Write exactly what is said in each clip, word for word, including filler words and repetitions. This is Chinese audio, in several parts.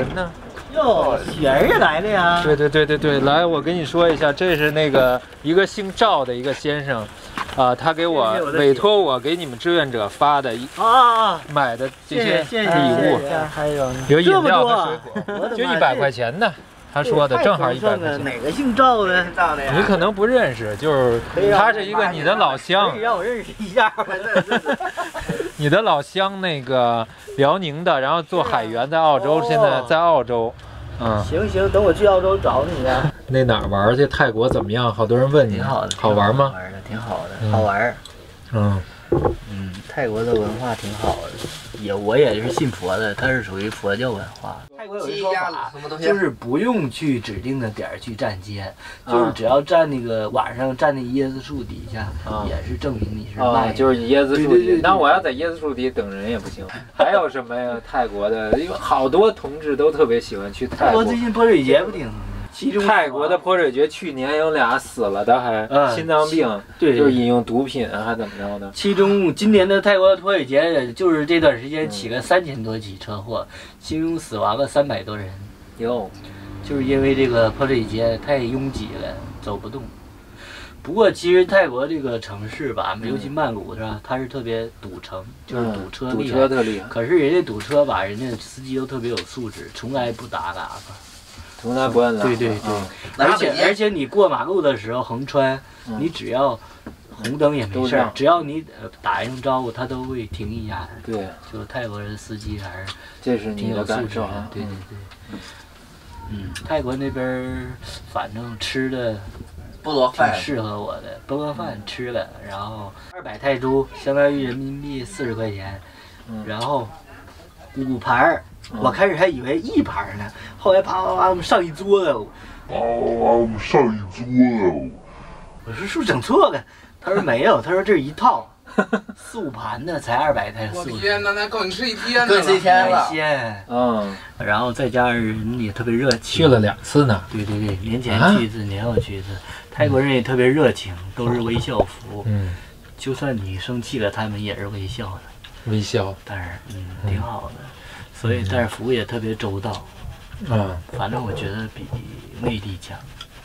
人呢？ 哟，雪儿也来了呀！ 对对对对对，来，我跟你说一下，这是那个一个姓赵的一个先生，啊，他给我委托我给你们志愿者发的一啊买的这些礼物， 还有有饮料和水果，就一百块钱的。他说的正好一百块钱。 哪个姓赵的？ 你可能不认识，就是他是一个你的老乡， 可以让我认识一下吗？ 你的老乡那个辽宁的，然后做海员，在澳洲，现在在澳洲。嗯， 行行，等我去澳洲找你去。 那哪儿玩去？泰国怎么样？好多人问你。 挺好的， 好玩吗？ 玩的挺好的，好玩。 嗯嗯，泰国的文化挺好的，也我也是信佛的，它是属于佛教文化。泰国有一说法，就是不用去指定的点儿去站街，就是只要站那个晚上站那椰子树底下，也是证明你是卖。 就是椰子树底。那我要在椰子树底等人也不行。还有什么呀？泰国的，因为好多同志都特别喜欢去泰国。 最近泼水节不挺？其中泰国的泼水节去年有俩死了的，还心脏病， 对， 就是饮用毒品啊，还怎么着的。 其中今年的泰国泼水节，就是这段时间起了三千多起车祸，其中死亡了三百多人。 哟， 就是因为这个泼水节太拥挤了，走不动。不过其实泰国这个城市吧，尤其曼谷是吧，它是特别堵城，就是堵车厉害。 堵车特厉害。 可是人家堵车吧，人家司机都特别有素质，从来不打喇叭。 从来不按喇叭。 对对对，而且而且你过马路的时候横穿，你只要红灯也没事儿，只要你打一声招呼，他都会停一下的。 对， 就泰国人司机还是这是你的感受啊。对对对。嗯，泰国那边反正吃的菠萝饭挺适合我的，菠萝饭吃了，然后二百泰铢相当于人民币四十块钱，然后五盘儿。我开始还以为一盘呢，后来啪啪啪，我们上一桌子， 啪啪啪，我们上一桌子。 我说是不是整错了？他说没有，他说这是一套，四五盘的才二百泰铢。 我天哪，那够你吃一天的，够吃一天了。 海鲜，嗯， 然后再加上人也特别热情， 去了两次呢。 对对对，年前去一次，年后去一次。泰国人也特别热情，都是微笑服务。嗯，就算你生气了，他们也是微笑的。 微笑， 但是嗯，挺好的。所以，但是服务也特别周到，嗯，反正我觉得比内地强。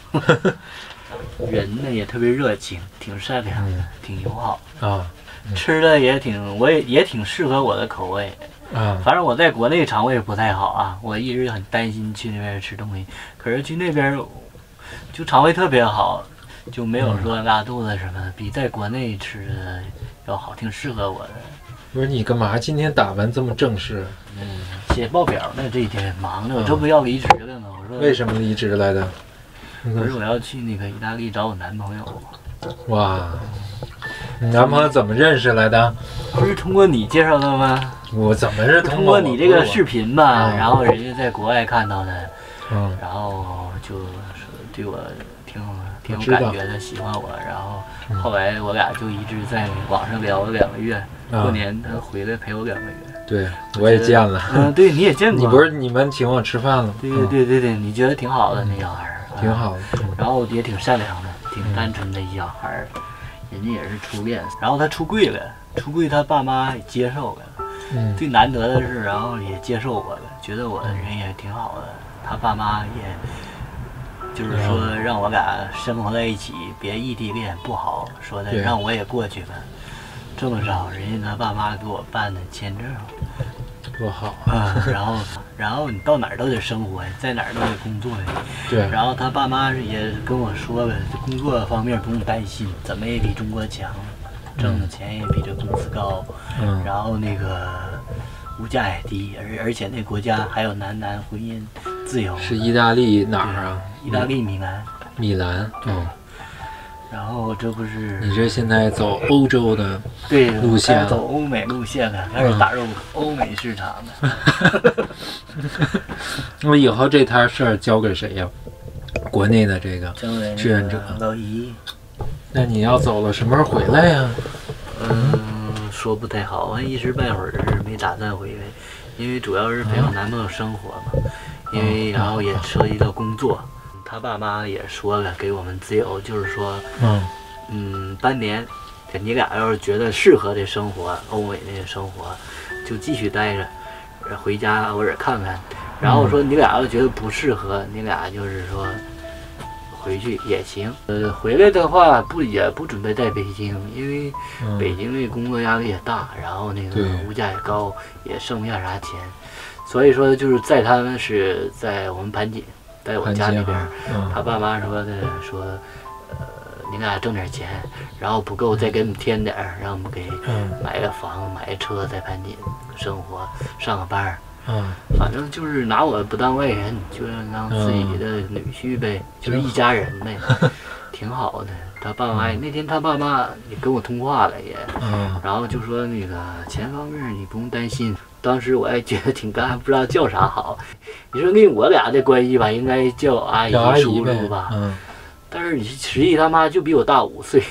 人呢也特别热情，挺善良的，挺友好啊。吃的也挺，我也也挺适合我的口味啊。反正我在国内肠胃不太好啊，我一直很担心去那边吃东西。可是去那边就肠胃特别好，就没有说拉肚子什么的，比在国内吃的要好，挺适合我的。 不是你干嘛今天打扮这么正式？ 嗯，写报表呢，这几天忙着，我这不要离职了吗？我说为什么离职来的？ 不是我要去那个意大利找我男朋友。 哇，你男朋友怎么认识来的？ 不是通过你介绍的吗？ 我怎么是通过你这个视频吧？然后人家在国外看到的，嗯，然后就说对我挺挺有感觉的，喜欢我，然后后来我俩就一直在网上聊了两个月。过年他回来陪我两个月， 对我也见了。 嗯，对，你也见过。 你不是你们请我吃饭了？ 对对对对对，你觉得挺好的那小孩儿， 挺好的。 然后也挺善良的，挺单纯的一小孩儿，人家也是初恋。然后他出柜了，出柜他爸妈也接受了。嗯。最难得的是，然后也接受我了，觉得我的人也挺好的。他爸妈也，就是说让我俩生活在一起，别异地恋不好，说的让我也过去了。这么着，人家他爸妈给我办的签证， 多好啊！嗯、然后，然后你到哪儿都得生活呀，在哪儿都得工作呀。 对。 然后他爸妈也跟我说了，工作方面不用担心，怎么也比中国强，挣的钱也比这公司高。嗯。然后那个物价也低，而而且那国家还有男男婚姻自由。 是意大利哪儿啊？ 意大利米兰。 米兰。嗯。 然后这不是你这现在走欧洲的对路线， 走欧美路线了，开始打入欧美市场了。 那么以后这摊事儿交给谁呀？国内的这个志愿者老姨。 那你要走了，什么时候回来呀？ 嗯，说不太好，我一时半会儿没打算回来，因为主要是陪我男朋友生活嘛，因为然后也涉及到工作。他爸妈也说了，给我们自由，就是说，嗯嗯，半年，你俩要是觉得适合这生活，欧美那些生活，就继续待着，回家偶尔看看， 然后说你俩要觉得不适合，你俩就是说回去也行。呃，回来的话不也不准备在北京，因为北京那工作压力也大，然后那个物价也高，也剩不下啥钱。所以说就是在他们是在我们盘锦，在我家那边，他爸妈说的说，呃，你俩挣点钱，然后不够再给我们添点儿，让我们给买个房、买个车，在盘锦生活，上个班儿。嗯，反正就是拿我不当外人，就当自己的女婿呗，就是一家人呗，挺好的。他爸妈那天他爸妈也跟我通话了也，然后就说那个钱方面你不用担心。当时我还觉得挺尴尬，不知道叫啥好。你说跟我俩的关系吧，应该叫阿姨、叔叔吧。嗯。但是你实际他妈就比我大五岁，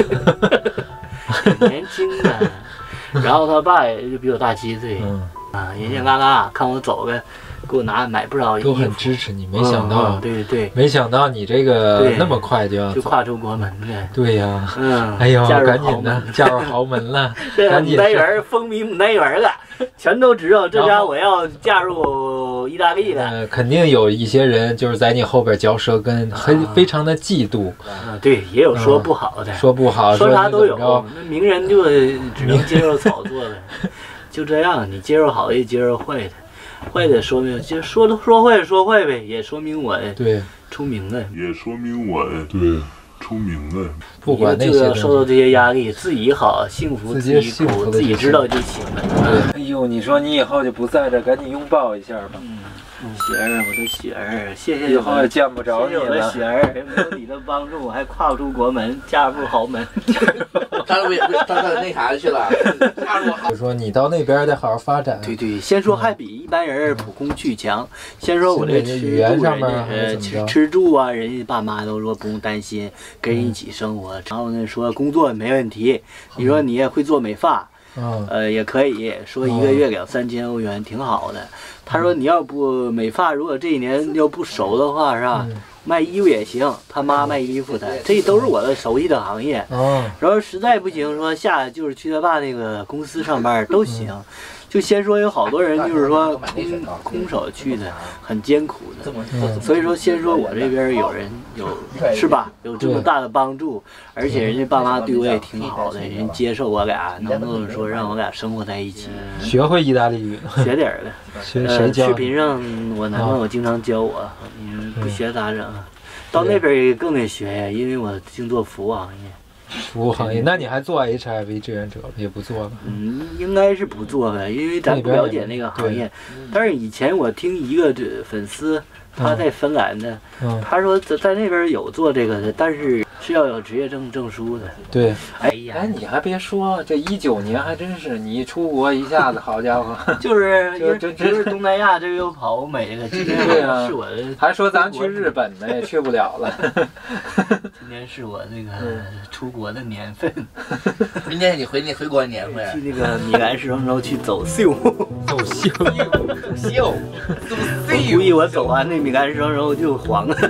挺年轻的。然后他爸也就比我大七岁。嗯。啊，人家嘎嘎看我走呗，给我拿买不少衣服， 都很支持你。没想到， 对对对， 没想到你这个那么快就要就跨出国门了。 对呀，嗯，哎呦，赶紧的，嫁入豪门了，赶紧。 牡丹园风靡牡丹园了，全都知道这家我要嫁入意大利了。 呃，肯定有一些人就是在你后边嚼舌根，很非常的嫉妒。 啊，对，也有说不好的， 说不好， 说啥都有。那名人就只能接受炒作了。就这样，你接受好的，接受坏的，坏的说明就说说坏说坏呗，也说明我对出名了， 也说明我对出名了。 不管那些， 就要受到这些压力，自己好，幸福自己苦，自己知道就行了。 对，哎呦，你说你以后就不在这，赶紧拥抱一下吧。 嗯。雪儿，我的雪儿，谢谢以后也见不着你了。 谢谢我的雪儿，没有你的帮助，我还跨不出国门，嫁入豪门。 他不他他那啥去了，嫁入豪。 就说你到那边得好好发展。 对对，先说还比一般人普攻去强。先说我这语言上面呃吃吃住啊，人家爸妈都说不用担心，跟人一起生活。然后呢说工作没问题，你说你也会做美发。嗯，呃，也可以说一个月两三千欧元，挺好的。他说你要不美发，如果这一年要不熟的话，是吧？卖衣服也行，他妈卖衣服的，这都是我的熟悉的行业。哦，然后实在不行，说下就是去他爸那个公司上班都行。就先说有好多人就是说空空手去的，很艰苦的，所以说先说我这边有人有是吧？有这么大的帮助，而且人家爸妈对我也挺好的，人接受我俩，能够说让我俩生活在一起。 学会意大利语， 学点儿的。 学谁教？ 视频上我男朋友经常教我，你不学咋整？到那边更得学呀，因为我净做服务行业。 服务行业，那你还做 H I V 志愿者也不做了？ 嗯，应该是不做呗，因为咱不了解那个行业。但是以前我听一个这粉丝，他在芬兰的，嗯、他说在在那边有做这个的，但是是要有职业证证书的。 对， 哎呀， 哎，你还别说，这一九年还真是你一出国一下子，好家伙， 就是就就就是东南亚这个又跑欧美了，今天对啊， 是我的， 还说咱去日本呢，也去不了了。 今天是我那个出国的年份， 明天你回你回国年份， 去那个米兰时装周去走秀， 走秀， 走秀，走秀。 估计我走完那米兰时装周就黄了。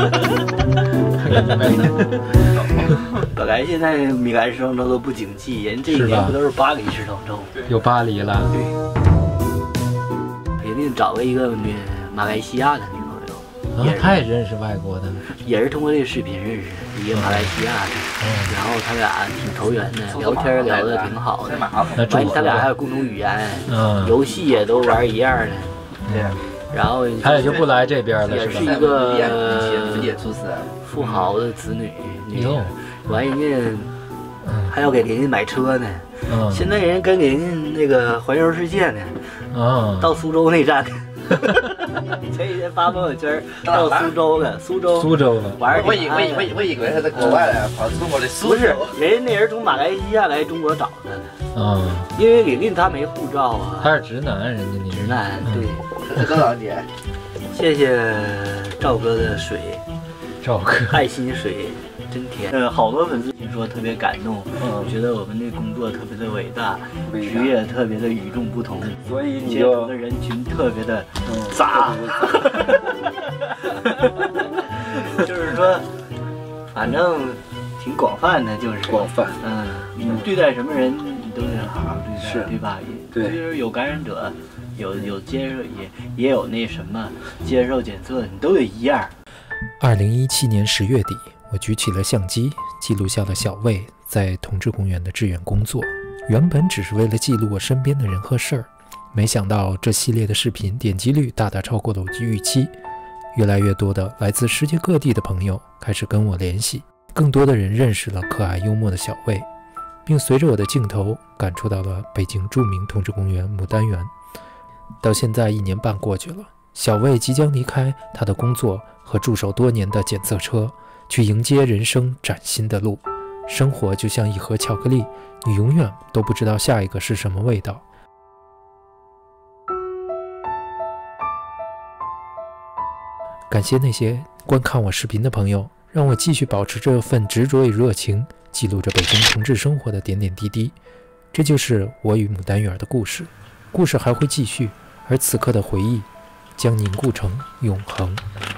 本来现在米兰时装周都不景气，人这一年不都是巴黎时装周？ 有巴黎了。 对，肯定找个一个女马来西亚的女朋友。 啊，他也认识外国的， 也是通过这个视频认识一个马来西亚的，然后他俩挺投缘的，聊天聊得挺好的。完，他俩还有共同语言，游戏也都玩一样的。对。然后他也就不来这边了， 也是一个富豪的子女，女儿，完人家还要给人家买车呢。现在人跟人家那个环游世界呢，到苏州那站。前几天发朋友圈到苏州了，苏州苏州了， 玩儿。 我以我以我以我以为他在国外呢，跑中国的苏州。 不是，人家那人从马来西亚来中国找他的。嗯，因为李令他没护照啊。 他是直男，人家你直男，对。 他多少年？ 谢谢赵哥的水， 赵哥爱心水真甜。呃，好多粉丝听说特别感动，嗯，觉得我们这工作特别的伟大，职业特别的与众不同， 所以你接触的人群特别的杂。就是说，反正挺广泛的，就是广泛。 嗯，你对待什么人，你都得好好对待， 是对吧？ 对， 就是有感染者。 有有接受也也有那什么接受检测，你都得一样。 二零一七年十月底，我举起了相机，记录下了小魏在同志公园的志愿工作。原本只是为了记录我身边的人和事儿，没想到这系列的视频点击率大大超过了我的预期。越来越多的来自世界各地的朋友开始跟我联系，更多的人认识了可爱幽默的小魏，并随着我的镜头感触到了北京著名同志公园牡丹园。到现在一年半过去了，小魏即将离开他的工作和驻守多年的检测车，去迎接人生崭新的路。生活就像一盒巧克力，你永远都不知道下一个是什么味道。感谢那些观看我视频的朋友，让我继续保持这份执着与热情，记录着北京同志生活的点点滴滴。这就是我与牡丹园的故事，故事还会继续，而此刻的回忆将凝固成永恒。